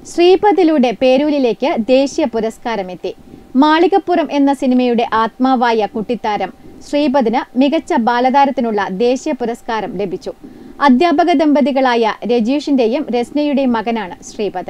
ശ്രീപതിലൂടെ പേരൂരിലേക്ക് ദേശീയ പുരസ്കാരമെത്തി. മാളികപ്പുറം എന്ന സിനിമയുടെ ആത്മാവായ കുട്ടിത്താരം ശ്രീപതിന് മികച്ച ബാലതാരത്തിനുള്ള ദേശീയ പുരസ്കാരം ലഭിച്ചു. അധ്യാപക ദമ്പതികളായ രജീഷിന്റെയും രസ്നയുടെയും മകനാണ് ശ്രീപത്.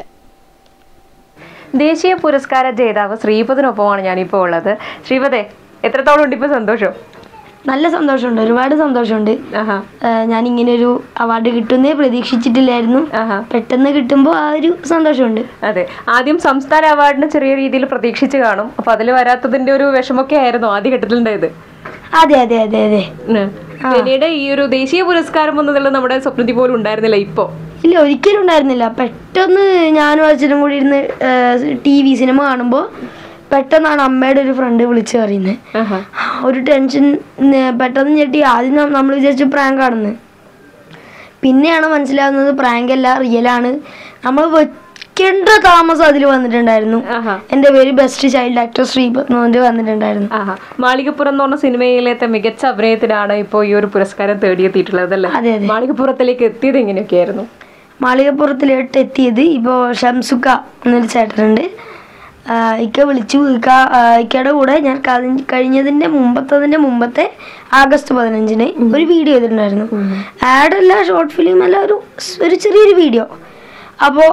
ദേശീയ പുരസ്കാര ജേതാവ് ശ്രീപതിനൊപ്പമാണ് ഞാനിപ്പോൾ ഉള്ളത്. ശ്രീപദേ, എത്രത്തോളം ഉണ്ട് ഇപ്പോൾ സന്തോഷം? നല്ല സന്തോഷമുണ്ട്, ഒരുപാട് സന്തോഷമുണ്ട്. ഞാൻ ഇങ്ങനെ ഒരു അവാർഡ് കിട്ടുന്നേ പ്രതീക്ഷിച്ചിട്ടില്ലായിരുന്നു. പെട്ടെന്ന് കിട്ടുമ്പോൾ ആ ഒരു സന്തോഷമുണ്ട്. അതെ, ആദ്യം സംസ്ഥാന അവാർഡിന് ചെറിയ രീതിയിൽ പ്രതീക്ഷിച്ച് കാണും. അപ്പൊ അതിൽ വരാത്തതിന്റെ ഒരു വിഷമൊക്കെ ആയിരുന്നു ആദ്യ ഘട്ടത്തിലുണ്ടായത്. അതെ അതെ അതെ അതെ. പിന്നീട് ഈ ഒരു ദേശീയ പുരസ്കാരം എന്നതുള്ള നമ്മുടെ സ്വപ്നത്തിൽ പോലും ഉണ്ടായിരുന്നില്ല. ഇപ്പോ ഇല്ല, ഒരിക്കലും ഉണ്ടായിരുന്നില്ല. പെട്ടെന്ന് ഞാനും അച്ഛനും കൂടി ഇരുന്ന് TV സിനിമ കാണുമ്പോൾ പെട്ടെന്നാണ് അമ്മയുടെ ഒരു ഫ്രണ്ട് വിളിച്ച് പറയുന്നത്. ഒരു ടെൻഷൻ പെട്ടെന്ന് ഞെട്ടി. ആദ്യം നമ്മൾ വിചാരിച്ചു പ്രാങ്ക് ആണെന്ന്, പിന്നെയാണ് മനസ്സിലാവുന്നത് പ്രാങ്ക് അല്ല, റിയലാണ്. നമ്മൾ വെക്കേണ്ട താമസം അതിൽ വന്നിട്ടുണ്ടായിരുന്നു. എൻ്റെ പേര് ബെസ്റ്റ് ചൈൽഡ് ആക്ടർ ശ്രീപത് വന്നിട്ടുണ്ടായിരുന്നു. മാളികപ്പുറം എന്ന് പറഞ്ഞ സിനിമയിലത്തെ മികച്ച അഭിനയത്തിനാണ് ഇപ്പോൾ ഈ ഒരു പുരസ്കാരം തേടിയെത്തിയിട്ടുള്ളത് അല്ലേ? അതെ അതെ. മാളികപ്പുറത്തിലേക്ക് എത്തിയത് എങ്ങനെയൊക്കെയായിരുന്നു? മാളികപ്പുറത്തിലോട്ട് എത്തിയത് ഇപ്പോൾ ഷംസുക്ക എന്നൊരു ചേട്ടനുണ്ട്. ഇക്ക വിളിച്ചു. ഇക്കയുടെ കൂടെ ഞാൻ കഴിഞ്ഞതിൻ്റെ മുമ്പത്തെ ആഗസ്റ്റ് 15-ന് ഒരു വീഡിയോ ചെയ്തിട്ടുണ്ടായിരുന്നു. ആഡല്ല, ഷോർട്ട് ഫിലിം അല്ല, ഒരു ചെറിയൊരു വീഡിയോ. അപ്പോൾ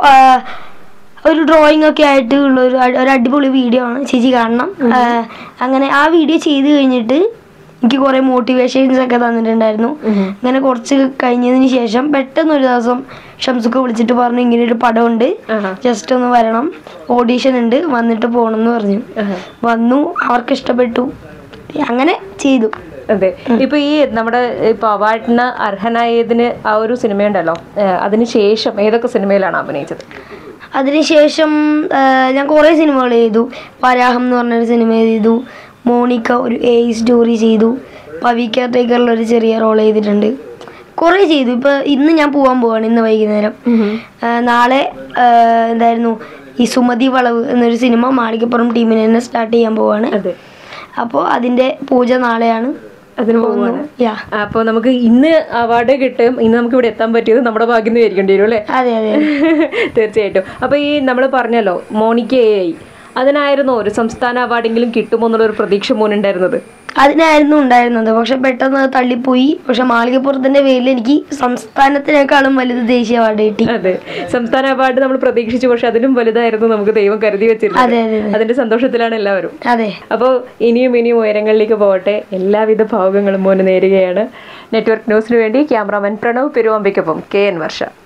ഒരു ഡ്രോയിങ് ഒക്കെ ആയിട്ട് ഉള്ള ഒരു അടിപൊളി വീഡിയോ ആണ്, ചേച്ചി കാണണം. അങ്ങനെ ആ വീഡിയോ ചെയ്ത് കഴിഞ്ഞിട്ട് എനിക്ക് കുറേ മോട്ടിവേഷൻസ് ഒക്കെ തന്നിട്ടുണ്ടായിരുന്നു. അങ്ങനെ കുറച്ച് കഴിഞ്ഞതിന് ശേഷം പെട്ടെന്ന് ഒരു ദിവസം ഷംസുക്ക് വിളിച്ചിട്ട് പറഞ്ഞു, ഇങ്ങനെ ഒരു പടമുണ്ട്, ജസ്റ്റ് ഒന്ന് വരണം, ഓഡീഷൻ ഉണ്ട്, വന്നിട്ട് പോകണം എന്ന് പറഞ്ഞു. വന്നു, അവർക്ക് ഇഷ്ടപ്പെട്ടു, അങ്ങനെ ചെയ്തു. അതെ, ഇപ്പൊ ഈ നമ്മുടെ ഇപ്പൊ അവാർഡിന് അർഹനായതിന് ആ ഒരു സിനിമയുണ്ടല്ലോ, അതിനുശേഷം ഏതൊക്കെ സിനിമയിലാണ് അഭിനയിച്ചത്? അതിനുശേഷം ഞാൻ കുറേ സിനിമകൾ ചെയ്തു. വരാഹം എന്ന് പറഞ്ഞൊരു സിനിമ ചെയ്തു. മോണിക്ക ഒരു സ്റ്റോറി ചെയ്തു. പവി കെയർ ടേക്കറിലൊരു ചെറിയ റോൾ ചെയ്തിട്ടുണ്ട്. കുറേ ചെയ്തു. ഇപ്പം ഇന്ന് ഞാൻ പോവാണ്, ഇന്ന് വൈകുന്നേരം. നാളെ എന്തായിരുന്നു ഈ സുമതി വളവ് എന്നൊരു സിനിമ മാളികപ്പുറം ടീമിനെ തന്നെ സ്റ്റാർട്ട് ചെയ്യാൻ പോവാണ്. അപ്പോൾ അതിൻ്റെ പൂജ നാളെയാണ്. അതിന് പോകുന്നത്. അപ്പൊ നമുക്ക് ഇന്ന് അവാർഡ് കിട്ടും. ഇന്ന് നമുക്ക് ഇവിടെ എത്താൻ പറ്റിയത് നമ്മുടെ ഭാഗ്യം വിചാരിക്കേണ്ടി വരും അല്ലേ? അതെ അതെ തീർച്ചയായിട്ടും. അപ്പൊ ഈ നമ്മൾ പറഞ്ഞല്ലോ മോണിക്കയായി, അതിനായിരുന്നു ഒരു സംസ്ഥാന അവാർഡെങ്കിലും കിട്ടുമോ എന്നുള്ളൊരു പ്രതീക്ഷ മോനുണ്ടായിരുന്നത്? അതിനായിരുന്നു ഉണ്ടായിരുന്നത്. പക്ഷെ പെട്ടെന്ന് അത് തള്ളിപ്പോയി. പക്ഷെ മാളികപ്പുറത്തിന്റെ പേരിൽ എനിക്ക് സംസ്ഥാനത്തിനേക്കാളും വലുത് ദേശീയ അവാർഡ് കിട്ടി. അതെ, സംസ്ഥാന അവാർഡ് നമ്മൾ പ്രതീക്ഷിച്ചു, പക്ഷെ അതിനും വലുതായിരുന്നു നമുക്ക് ദൈവം കരുതി വെച്ചിരുന്നത്. അതിന്റെ സന്തോഷത്തിലാണ് എല്ലാവരും. അതെ. അപ്പോൾ ഇനിയും ഉയരങ്ങളിലേക്ക് പോകട്ടെ. എല്ലാവിധ ഭാവുകങ്ങളും മോന് നേരുകയാണ്. നെറ്റ്വർക്ക് ന്യൂസിന് വേണ്ടി ക്യാമറാമാൻ പ്രണവ് പെരുവാമ്പയ്ക്കൊപ്പം KN വർഷ.